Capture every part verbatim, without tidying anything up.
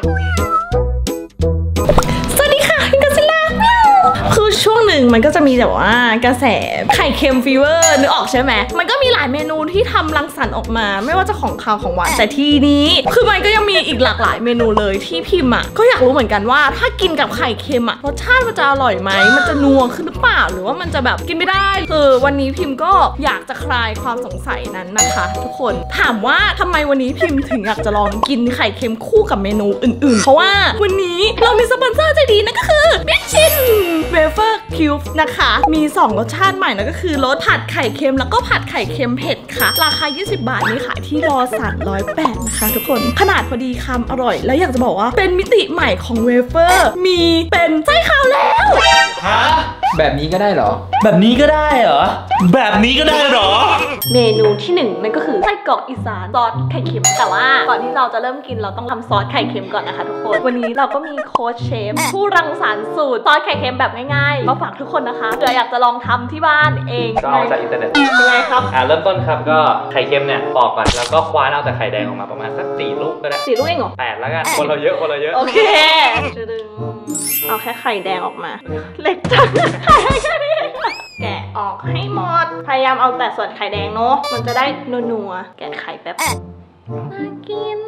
สวัสดีค่ะพิมกัสซิล่าคือช่วงหนึ่งมันก็จะมีแบบว่ากระแสไข่เค็มฟีเวอร์นึกออกใช่ไหมมันก็มีหลายเมนูที่ทำรังสรรค์ออกมาไม่ว่าจะของคาวของหวานแต่ทีนี้คือมันก็ยังมีอีกหลากหลายเมนูเลยที่พิมอ่ะก็อยากรู้เหมือนกันว่าถ้ากินกับไข่เค็มอ่ะรสชาติมันจะอร่อยไหมมันจะนัวขึ้นหรือเปล่าหรือว่ามันจะแบบกินไม่ได้คือวันนี้พิมก็อยากจะคลายความสงสัยนั้นนะคะทุกคนถามว่าทำไมวันนี้พิมถึงอยากจะลองกินไข่เค็มคู่กับเมนูอื่นๆเพราะว่าวันนี้เรามีสปอนเซอร์ใจดีนั่นก็คือบิชชินเวเฟอร์คิวนะคะมีสองรสชาติใหม่นั่นก็คือรสผัดไข่เค็มแล้วก็ผัดไข่เค็มเผ็ดค่ะราคายี่สิบบาทนี่ขายที่รอสันร้อยแปดนะคะทุกคนขนาดพอดีคำอร่อยแล้วอยากจะบอกว่าเป็นมิติใหม่ของเวเฟอร์มีเป็นไส้ขาวแล้วฮะแบบนี้ก็ได้เหรอแบบนี้ก็ได้เหรอแบบนี้ก็ได้เหรอเมนูที่หนึ่งนั่นก็คือไส้กรอกอีสานซอสไข่เค็มแต่ว่าก่อนที่เราจะเริ่มกินเราต้องทำซอสไข่เค็มก่อนนะคะทุกคนวันนี้เราก็มีโค้ชเชฟผู้รังสรรค์สูตรซอสไข่เค็มแบบง่ายๆมาฝากทุกคนนะคะเผื่ออยากจะลองทำที่บ้านเองก็เอาจากอินเทอร์เน็ตยังไงครับอ่าเริ่มต้นครับก็ไข่เค็มเนี่ยปอกก่อนแล้วก็คว้านเอาแต่ไข่แดงออกมาประมาณสักสี่ลูกก็ได้สี่ลูกเองเหรอแปดแล้วกันคนเราเยอะคนเราเยอะโอเคดึงเอาแค่ไข่แดงออกมาเล็กจังไข่แค่นี้แกะออกให้หมดพยายามเอาแต่ส่วนไข่แดงเนาะมันจะได้นัวๆแกะไข่แป๊บน่ากิน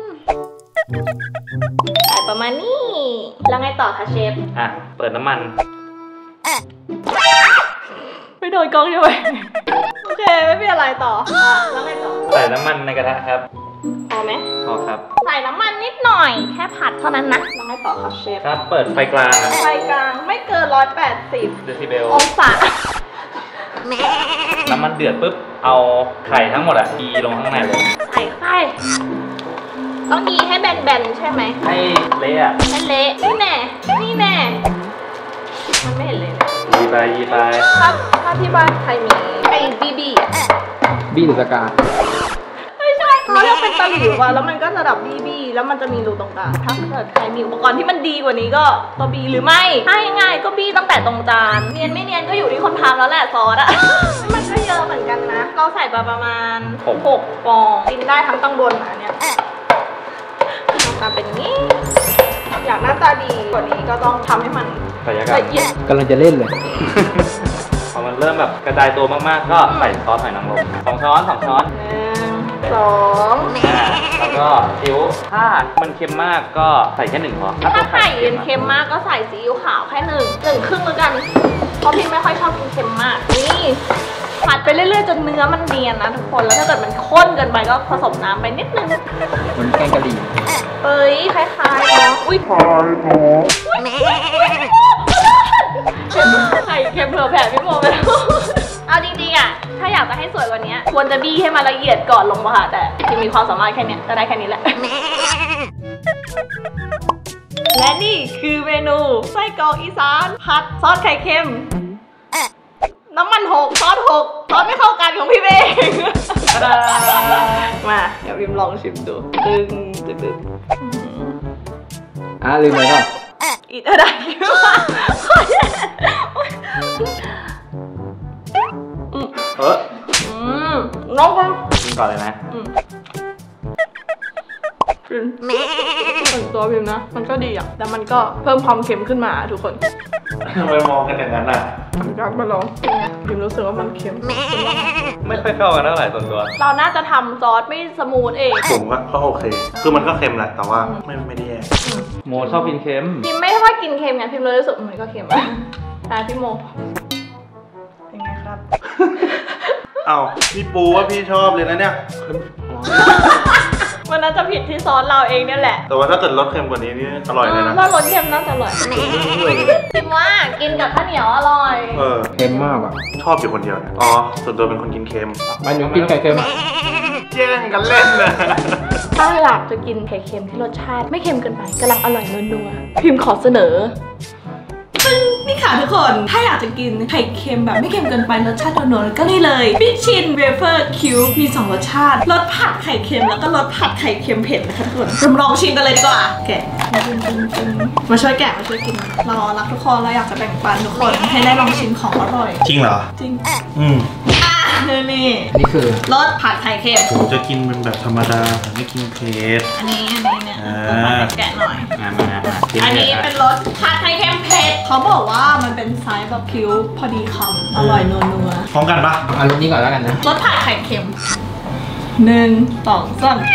ไข่ประมาณนี้แล้วไงต่อคะเชฟอ่ะเปิดน้ำมันไม่โดนกล้องใช่ไหมโอเคไม่มีอะไรต่อแล้วไงต่อใส่น้ำมันในกระทะครับพอไหมพอครับใส่น้ำมันนิดหน่อยแค่ผัดเท่านั้นนะแล้วไงต่อครับเชฟครับเปิดไฟกลางไฟกลางไม่เกินร้อยแปดสิบเดซิเบลองศาน้ำมันเดือดปุ๊บเอาไข่ทั้งหมดอะยีลงข้างในเลยใส่ไข่ต้องยีให้แบนๆใช่ไหมให้เละให้เละนี่แน่นี่แน่มันไม่เห็นเลยยีไปยีไปถ้าถ้าที่บ้านใครมีไอ้บีบีบีหรือสกาไม่ใช่เขาจะเป็นตะหลิวอะแล้วมันก็จะดับบีบีแล้วมันจะมีรูตรงกลางถ้าเกิดใครมีอุปกรณ์ที่มันดีกว่านี้ก็ก็บีหรือไม่ถ้าง่ายๆก็บีตั้งแต่ตรงจานเนียนไม่เนียนก็อยู่ที่คนทำแล้วแหละซอสอะมันก็เยอะเหมือนกันนะเราใส่ไปประมาณหกฟองกินได้ทั้งตั้งบนนะเนี่ยหน้าตาเป็นนี้อยากหน้าตาดีกว่านี้ก็ต้องทำให้มันละเอียดกำลังจะเล่นเลยพอมันเริ่มแบบกระจายตัวมากๆก็ใส่ซอสหอยนางรมสองช้อนสองช้อนหนึ่งสองแล้วก็ซีอิ๊วถ้ามันเค็มมากก็ใส่แค่หนึ่งพอถ้าไข่เค็มมากก็ใส่ซีอิ๊วขาวแค่หนึ่งหนึ่งครึ่งแล้วกันเพราะพี่ไม่ค่อยชอบกินเค็มมากนี่ผัดไปเรื่อยๆจนเนื้อมันเนียนนะทุกคนแล้วถ้าเกิดมันข้นเกินไปก็ผสมน้ำไปนิดนึงมันแกงกะหรี่เอ้ยคล้ายๆเนาะอุ้ยคล้ายเนาะไข่เค็มเผื่อแผ่พี่โมไปแล้วเอาจริงๆอ่ะถ้าอยากจะให้สวยกว่านี้ควรจะบี้ให้มันละเอียดก่อนลงมาค่ะแต่ที่มีความสามารถแค่นี้ก็ได้แค่นี้แหละและนี่คือเมนูไส้กรอกอีสานผัดซอสไข่เค็มน้ำมันหกซอสหกซอสไม่เข้ากันของพี่เองมาเดี๋ยวพิมลองชิมดูตึงตึงตึงอ่ะลืมเลยก็อีกอะไรเอออืมน้องกันกินก่อนเลยนะกินส่วนตัวพิมนะมันก็ดีอ่ะแต่มันก็เพิ่มความเค็มขึ้นมาทุกคนทำไมมองกันอย่างนั้นอ่ะอยากมาลองพิมรู้สึกว่ามันเค็มไม่ค่อยเข้ากันเท่าไหร่ส่วนตัวเราน่าจะทำซอสไม่สมูทเองผมว่าก็โอเคคือมันก็เค็มแหละแต่ว่าไม่ไม่ได้แย่โมชอบกินเค็มพิมไม่ค่อยกินเค็มไงพิมเลยรู้สึกมันก็เค็มอ่ะพี่โมเป็นไงครับอ้าวพี่ปูว่าพี่ชอบเลยนะเนี่ยมันน่าจะผิดที่ซอสเราเองเนี่ยแหละแต่ว่าถ้าเกิดรสเค็มกว่านี้นี่อร่อยเลยนะถ้ารสเค็มน่าจะอร่อยพิมว่ากินกับข้าวเหนียวอร่อยเออเค็มมากอ่ะชอบอยู่คนเดียวเนี่ยอ๋อส่วนตัวเป็นคนกินเค็มมันยังกินไข่เค็มแย่งกันเล่นนะถ้าอยากจะกินไข่เค็มที่รสชาติไม่เค็มเกินไปกำลังอร่อยนัวๆพิมขอเสนอนี่ค่ะทุกคนถ้าอยากจะกินไข่เค็มแบบไม่เค็มเกินไปรสชาตินัวๆก็นี่เลยบิชชินเวเฟอร์คิวมีสองรสชาติรสผัดไข่เค็มแล้วก็รสผัดไข่เค็มเผ็ดนะคะทุกคนเราลองชิมกันเลยดีกว่าแกะมาช่วยแกะมาช่วยกินเรารักทุกคนเราอยากจะแบ่งปันทุกคนให้ได้ลองชิมของอร่อยจริงเหรอจริงอืมอ่ะนี่นี่นี่คือรสผัดไข่เค็มผมจะกินเป็นแบบธรรมดาไม่กินเผ็ดอันนี้อันนี้เนี่ยแกะหน่อยมามามากินอันเถนี้อะเป็นรสชาติไทยเค็มเผ็ดเขาบอกว่ามันเป็นไซส์แบบคิ้วพอดีคำอร่อยนัวพร้อมกันปะเอารสนี้ก่อนแล้วกันนะๆรสผัดไข่เค็มหนึ่งสองสาม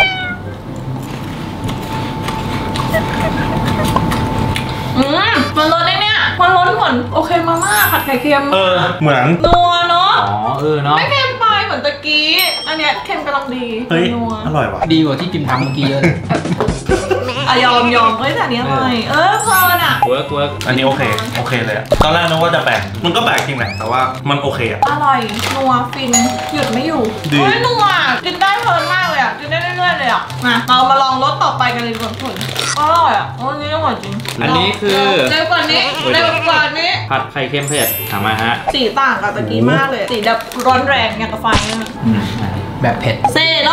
อืมมันรสไอ้เนี่ยมันรสเหมือนโอเคมาม่าผัดไข่เค็มเออ เหมือนนัวเนาะอ๋อเออเนาะไม่เค็มไปเหมือนตะกี้ อันเนี้ยเค็มกำลังดีเฮ้ยนัวอร่อยว่ะดีกว่าที่พิมพ์ทำเมื่อกี้เยอะอะยอมยอมเฮ้ยแต่อันนี้อร่อยเออเพลินอ่ะเวิร์กเวิร์กอันนี้โอเค โอเคเลยอะตอนแรกนึกว่าจะแปลกมันก็แปลกจริงแหละ แต่ว่ามันโอเคอะอร่อยนัวฟินหยุดไม่อยู่ดีเฮ้ยนัวกินได้เพลินมากเลยอ่ะกินได้เรื่อยๆเลยอ่ะมาเรามาลองรสต่อไปกันเลยดีกว่าทุกคนอร่อยอ่ะอันนี้อร่อยจริงอันนี้คือเร็วกว่านี้เร็วกว่านี้ผัดไข่เค็มเผ็ดถามมาฮะสีต่างกับตะกี้มากเลยสีแบบร้อนแรงอย่างกับไฟอะแบบเผ็ดเซโร่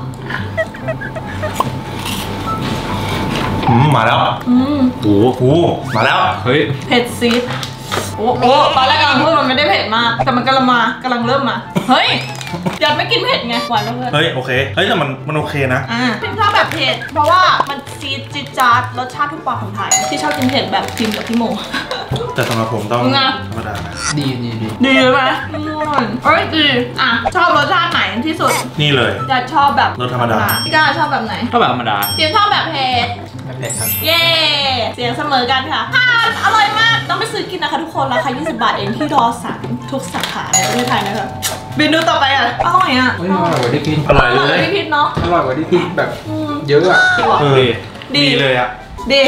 อืมมาแล้วอืมโอ้โหมาแล้วเฮ้ยเผ็ดซีดโอ้โหตอนแรกกำลังพูดมันไม่ได้เผ็ดมากแต่มันกำลังมากำลังเริ่มมาเฮ้ยยัดไม่กินเผ็ดไงหวานแล้วเพื่อนเฮ้ย โอเค เฮ้ย แต่มันมันโอเคนะอ่าพิมชอบแบบเผ็ดเพราะว่ามันซีดจิ๊ดจ๊าดรสชาติทุกปากของไทยที่ชอบกินเผ็ดแบบพิมกับพี่โมแต่สำหรับผมต้องไงธรรมดานะดีดีดีดีไหมอืมเอ้ยดีอ่ะชอบรสชาติไหนที่สุดนี่เลยจะชอบแบบรสธรรมดาพี่ก้าชอบแบบไหนก็แบบธรรมดาพิมชอบแบบเผ็ดแบบเผ็ดครับเย้เสียงเสมอกันค่ะผ่านอร่อยมากต้องไปซื้อกินนะคะทุกคนราคายี่สิบบาทเองที่ดอสันทุกสาขาในประเทศไทยนะคะเมนูต่อไปอ่ะอร่อยอ่ะเฮ้ยอร่อยกว่าที่พิมพ์อร่อยเลยพี่พิษเนาะอร่อยกว่าที่พิมพ์แบบอืมเยอะอะจริงเหรอเออดีดีเลยอะดี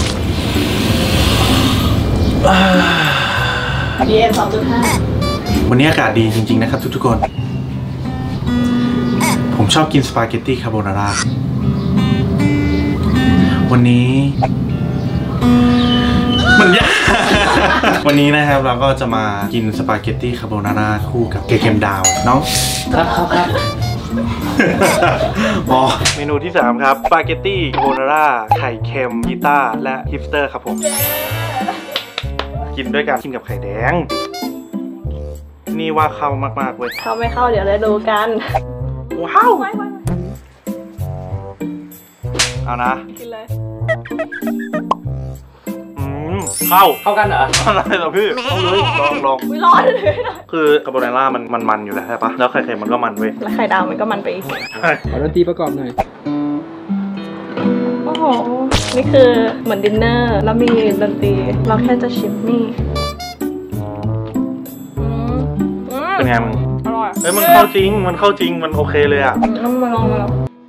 ดีเอ็มสองจุดห้าวันนี้อากาศดีจริงๆนะครับทุกๆคน ผมชอบกินสปาเกตตี้คาโบนาร่า วันนี้ มันยาก วันนี้นะครับเราก็จะมากินสปาเกตตี้คาโบนาร่าคู่กับเกเค็มดาวเนาะครับครับครับอ๋อเมนูที่สามครับสปาเกตตี้คาโบนาร่าไข่เค็มกีต้าและฮิปสเตอร์ครับผม กินด้วยกันกินกับไข่แดง นี่ว่าเข้ามากๆเว้ยเข้าไม่เข้าเดี๋ยวเราดูกันว้าวไว้ไว้เอานะกินเลยอืมเข้าเข้ากันเหรออะไรเหรอพี่เอาเลยลองลองวิร้อนเลยนะคือคาโบนาร่ามันมันมันอยู่แล้วใช่ปะแล้วไข่เค็มมันก็มันเว้ยแล้วไข่ดาวมันก็มันไปอีกขอดนตรีประกอบหน่อยโอ้โห นี่คือเหมือนดินเนอร์ แล้วมีดนตรี เราแค่จะชิมนี่อืมอืมเป็นไงมึงอร่อยเอ้ยมันเข้าจริงมันเข้าจริงมันโอเคเลยอ่ะลองมาลองมาลอง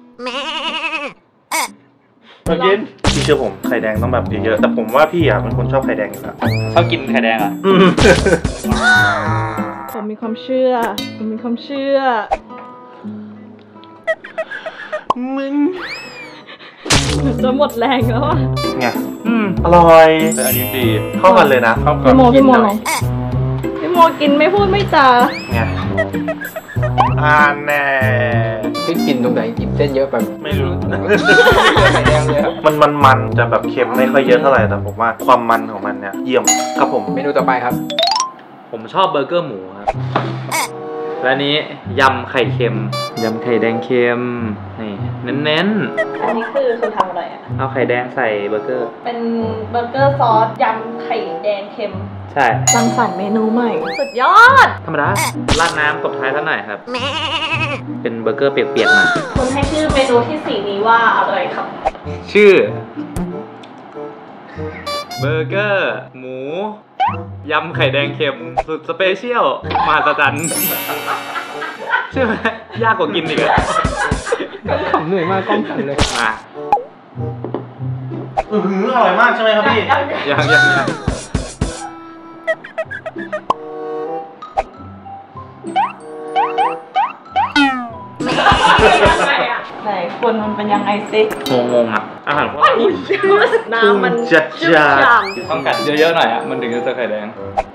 มากินพี่เชื่อผมไข่แดงต้องแบบเยอะๆแต่ผมว่าพี่อ่ะเป็นคนชอบไข่แดงอยู่แล้วชอบกินไข่แดงเหรอ่ะอืมผมมีความเชื่อ ผมมีความเชื่อมึงจะหมดแรงแล้วอ่ะไงอืมอร่อยแต่อันนี้ดีเข้ากันเลยนะเข้ากัพี่โมพี่โมกินลได้องพี่โมกินไม่พูดไม่จาไงอ่านแน่พี่กินตรงไหนกินเส้นเยอะไปไม่รู้ไข่แดงเลยครับมันมันมันจะแบบเค็มไม่ค่อยเยอะเท่าไหร่แต่ผมว่าความมันของมันเนี่ยเยี่ยมครับผมเมนูต่อไปครับผมชอบเบอร์เกอร์หมูครับ และนี้ยำไข่เค็ม ยำไข่แดงเค็ม นี่เน้นอันนี้คือคุณทำอะไรอ่ะๆ เอาไข่แดงใส่เบอร์เกอร์เป็นเบอร์เกอร์ซอสยำไข่แดงเค็มใช่รังสรรค์เมนูใหม่ สุดยอดธรรมดาราดน้ำตบท้ายซะหน่อยครับ เป็นเบอร์เกอร์เปียกๆมาคุณให้ชื่อเมนูที่สี่นี้ว่าอะไรครับชื่อ เบอร์เกอร์ หมู ยำไข่แดงเค็ม สุดสเปเชียลมหัศจรรย์ใช่ไหมยากกว่ากินอีกอะผมเหนื่อยมากกล้องสั่นเลยมาอือหืออร่อยมากใช่ไหมครับพี่ยังยังยังไหนคุณมันเป็นยังไงสิงงงๆอ่ะ อาหารพวกน้ำมันจัดจ้านต้องกัดเยอะๆหน่อยอ่ะ มันถึงจะเจอไข่แดง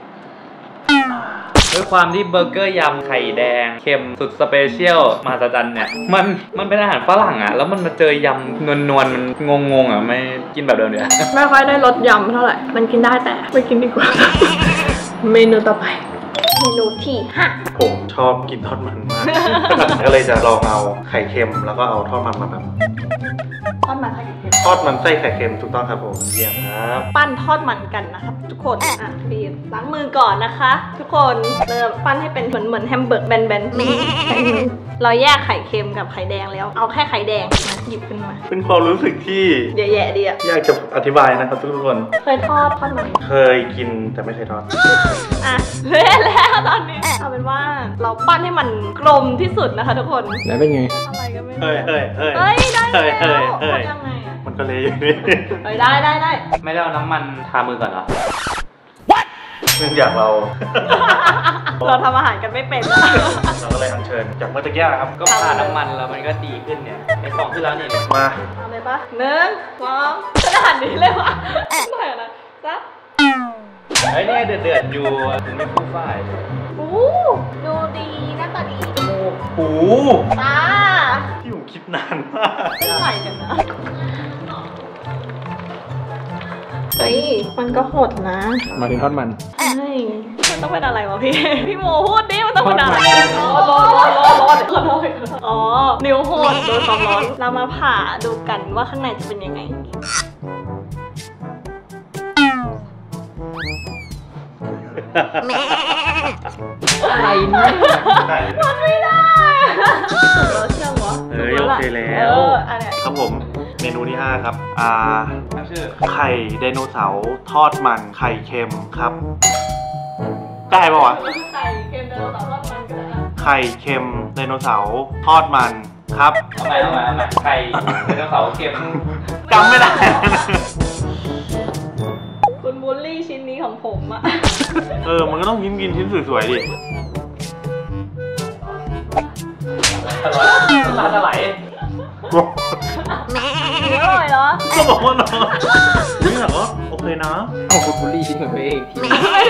ด้วยความที่เบอร์เกอร์ยำไข่แดงเค็มสุดสเปเชียลมหัศจรรย์เนี่ย มันมันเป็นอาหารฝรั่งอ่ะ แล้วมันมาเจอยำนวลๆมันงงๆอ่ะ ไม่กินแบบเดิมเดียวไม่ค่อยได้รสยำเท่าไหร่ มันกินได้แต่ไม่กินดีกว่า เมนูต่อไป เมนูที่ห้าผมชอบกินทอดมันมาก ก็เลยจะลองเอาไข่เค็มแล้วก็เอาทอดมันมาแบบทอดมันไส้ไข่เค็มทอดมันไส้ไข่เค็มถูกต้องครับผมเยี่ยมครับปั้นทอดมันกันนะครับทุกคนอ่ะบีบล้างมือก่อนนะคะ ทุกคนเริ่มปั้นให้เป็นเหมือนเหมือนแฮมเบอร์กแบนๆนี่เราแยกไข่เค็มกับไข่แดงแล้วเอาแค่ไข่แดงมาหยิบขึ้นมาเป็นความรู้สึกที่เดี๋ยวแย่ดีอะยากจะอธิบายนะครับทุกคนเคยทอดทอดมันเคยกินแต่ไม่เคยทอดอ่ะเละแล้วตอนนี้เอาเป็นว่าเราปั้นให้มันกลมที่สุดนะคะทุกคนแล้วเป็นไงอะไรก็ไม่รู้เฮ้ยเฮ้ยเฮ้ยเฮ้ยได้เฮ้ยแล้เฮ้ยว เฮ้ยทำยังไงอะมันก็เลยอยู่นี่เฮ้ยได้ได้ได้ไม่ได้เอาน้ำมันทามือก่อนเหรอเนื่องจากเราเราทำอาหารกันไม่เป็นอะเราก็เลยอัญเชิญจากเมื่อตะกี้นะครับก็ทาน้ำมันแล้วมันก็ดีขึ้นเนี่ยไอ้ฟองขึ้นแล้วนี่มาเอาเลยปะหนึ่งสองขนาดนี้เลยวะไม่นะซับเฮ้ยเนี่ยเดือดเดือดอยู่ถึงไม่ฟูฟ่ายโอ้ดูดีนะตอนนี้จมูกโอ้ตาที่ผมคิดนานมากเท่าไหร่กันนะเฮ้ยมันก็โหดนะมาถึงทอดมันใช่มันต้องเป็นอะไรวะพี่ พี่โมพูดดิมันต้องเป็นอะไรทร้ออดนมัร้อน นร้อนร้อนร้อนขอโทษขอโทษอ๋อ นิ้วโหดโดนความร้อน เรามาผ่าดูกันว่าข้างในจะเป็นยังไงอะไรเนี่ยมันไม่ได้เราเชื่อวะเอ้ยโอเคแล้เอวออันเนี้ยครับผมเมนูที่ห้าครับ อ่าตั้งชื่อไข่ไดโนเสาร์ทอดมันไข่เค็มครับ ได้ปะวะไข่เค็มไดโนเสาร์ทอดมันก็ได้นะไข่เค็มไดโนเสาร์ทอดมันครับเอาใหม่เอาใหม่เอาใหม่ไข่ไดโนเสาร์เค็มจำไม่ได้คุณบูลลี่ชิ้นนี้ของผมอะเออ มันก็ต้องยิ้มกินชิ้นสวยๆดิร้านอะไรอร่อยเหรอก็บอกว่าน้องนี่แบบว่าโอเคนะเอาคุณบุลลี่ชิ้นของตัวเองที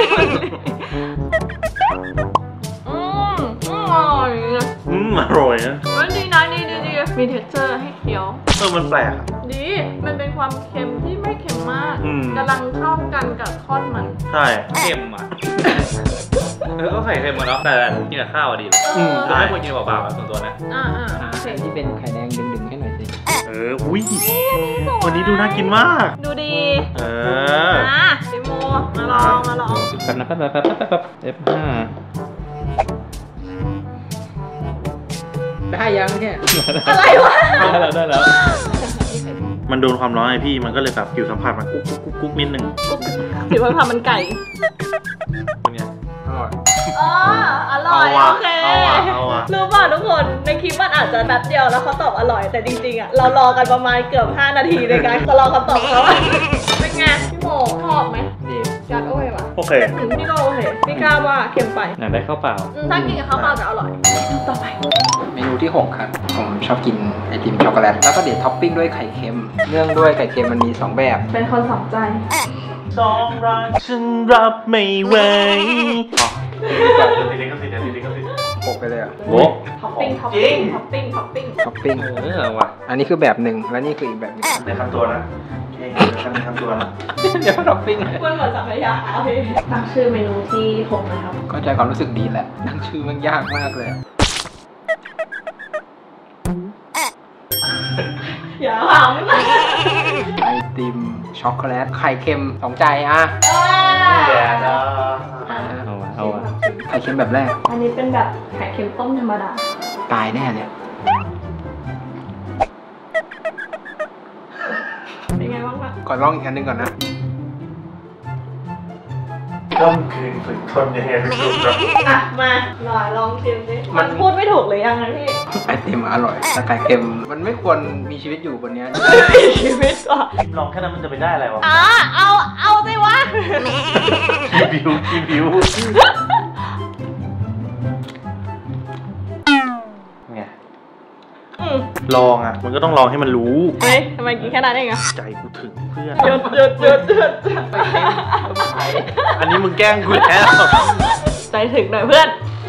อืมอร่อยอืมอร่อยนะมันดีนะดีดีดีมีเท็กเจอร์ให้เคี้ยวเออมันแปลกอะดี มันเป็นความเค็มที่ไม่เค็มมากอืมกำลังเข้ากันกับทอดมันใช่เค็มอ่ะเออก็ไข่เค็มมาเนาะแต่กินกับข้าวอะดีเออเราไม่ควรกินเปล่าๆอะส่วนตัวนะอ่าอ่าโอเคที่เป็นไข่แดงดึงๆให้หน่อยสิเออ อุ้ยวันนี้ดูน่ากินมากดูดีเอออ่ะพี่โมมาลองมาลองแป๊บนะแป๊บแป๊บแป๊บแป๊บแป๊บ เอฟ ห้าได้ยังเนี่ยอะไรวะได้แล้วได้แล้วมันโดนความร้อนไอพี่ มันก็เลยแบบผิวสัมผัสมันกุ๊กกุ๊กกุ๊กกุ๊กนิดนึงถือว่าทำมันไก่เป็นไงอร่อยอ๋ออร่อยเอาว่ะโอเคเอาว่ะเอาว่ะรู้ป่ะทุกคนในคลิปมันอาจจะแป๊บเดียวแล้วเขาตอบอร่อยแต่จริงๆอ่ะเรารอกันประมาณเกือบห้านาทีในการจะรอคำตอบเขาเป็นไงพี่โมชอบไหมดีจัดโอเคป่ะโอเคอืมพี่ก็โอเคพี่กล้าว่าเค็มไปอยากได้ข้าวเปล่าอืมถ้ากินกับข้าวเปล่าจะอร่อยต่อไปเมนูที่หกครับ ผมชอบกินไอติมช็อกโกแลต แล้วก็เดี๋ยวท็อปปิ้งด้วยไข่เค็ม เนื่องด้วยไข่เค็มมันมีสองแบบเป็นคนสองใจสองรักฉันรับไม่ไหวอ๋อทีเล็กก็สิเดี๋ยวทีเล็กก็สิหกไปเลยอ่ะโอ้ท็อปปิ้งท็อปปิ้งท็อปปิ้งท็อปปิ้งท็อปปิ้งเออว่ะอันนี้คือแบบหนึ่งแล้วนี่คืออีกแบบหนึงในคำตัวนะโอเคเดี๋ยวในคำตัวนะเดี๋ยวท็อปปิ้งมันเหมือนสังขยาโอเคตั้งชื่อเมนูที่หกนะครับก็ใจความรู้สึกดีแหละตั้งชื่อมันยากมากเลยอย่าหำนะไอติมช็อกโกแลตไข่เค็มสองใจอ่ะแย่นะเอาวะเอาวะไข่เค็มแบบแรกอันนี้เป็นแบบไข่เค็มต้มธรรมดาตายแน่เนี่ยเป็นไงบ้างคะก่อนลองอีกอันหนึงก่อนนะต้องคืนฝึกทนยังไงไม่รู้ครับอ่ะมาหน่อยลองชิมสิมัมัน นพูดไม่ถูกเลยยังไงพี่ไอติมอร่อยแต่ไข่เค็มมันไม่ควรมีชีวิตอยู่บนเนี้ยชีวิตก่อนลองแค่นั้นมันจะไปได้อะไรวะอ่ะเอาเอาสิวะคีบิวคีบิวไงอืมลองอ่ะ มันก็ต้องลองให้มันรู้เฮ้ยทำไมกินแค่นั้นเองอะใจกูถึงเพื่อนหยุดหยุดหยุดหยุดอันนี้มึงแกล้งกูแล้วใจถึงหน่อยเพื่อน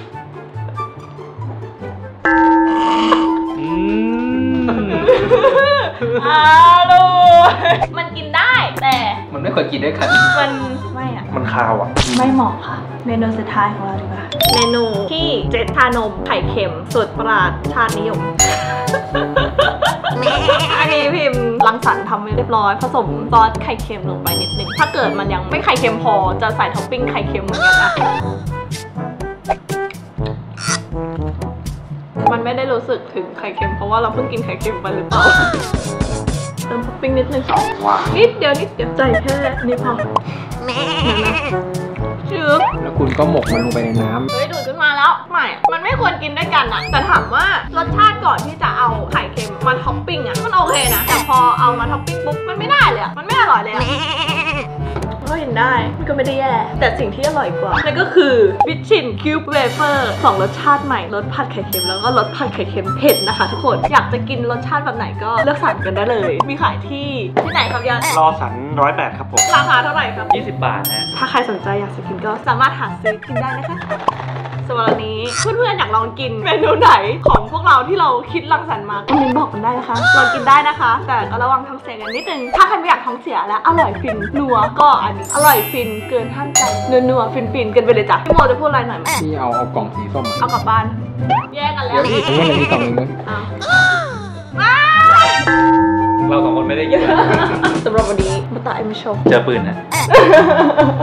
อืมอร่อยมันกินได้แต่มันไม่ควรกินด้วยกันมันไม่อะมันคาวอ่ะไม่เหมาะค่ะ เมนูสุดท้ายของเราดีกว่าเมนูที่เจ็ดทานมไข่เค็มสุดประหลาดชาตินิยมอันนี้พิมพ์รังสรรค์ทำไว้เรียบร้อยผสมซอสไข่เค็มลงไปนิดนึงถ้าเกิดมันยังไม่ไข่เค็มพอจะใส่ท็อปปิ้งไข่เค็มเหมือนกันนะมันไม่ได้รู้สึกถึงไข่เค็มเพราะว่าเราเพิ่งกินไข่เค็มไปหรือเปล่าเติมท็อปปิ้งนิดนึงว้าวนิดเดียวนิดเดียวใจแค่นี้พอชืบแล้วคุณก็หมกมันลงไปในน้ำเฮ้ยดูดขึ้นมาแล้วไม่มันไม่ควรกินด้วยกันอะแต่ถามว่ารสชาติก่อนที่จะเอาไข่เค็มมาท็อปปิ้งอะมันโอเคนะแต่พอเอามาท็อปปิ้งปุ๊บมันไม่ได้เลยอะมันไม่อร่อยเลยอะก็เห็นได้มันก็ไม่ได้แย่แต่สิ่งที่อร่อยกว่านั่นก็คือบิชชินคิวบ์เวเฟอร์สองรสชาติใหม่รสผัดไข่เค็มแล้วก็รสผัดไข่เค็มเผ็ดนะคะทุกคนอยากจะกินรสชาติแบบไหนก็เลือกสั่งกันได้เลยมีขายที่ที่ไหนครับยันรอสันร้อยแปดครับผมราคาเท่าไหร่ครับยี่สิบบาทนะถ้าใครสนใจอยากจะกินก็สามารถหาซื้อกินได้นะคะสำหรับวันนี้เพื่อนๆอยากลองกินเมนูไหนของพวกเราที่เราคิดรังสรรค์มาคอมเมนต์บอกกันได้นะคะลองกินได้นะคะ แต่ก็ระวังท้องเสียกันนิดนึงถ้าใครไม่อยากท้องเสียและอร่อยฟินนัวก็อันนี้อร่อยฟินเกินห้ามใจนัวๆฟินๆกันไปเลยจ้ะพี่โมจะพูดอะไรหน่อยไหมที่เอาเอากล่องสีส้มเอากลับบ้านแยกกันแล้เดี๋ยว วอีกผมว่ามันมีกล่องนึงนะอ้าวว้ายเราสองคนไม่ได้กินสำหรับวันนี้มาตาเอ็มโชว์เจอปืนนะ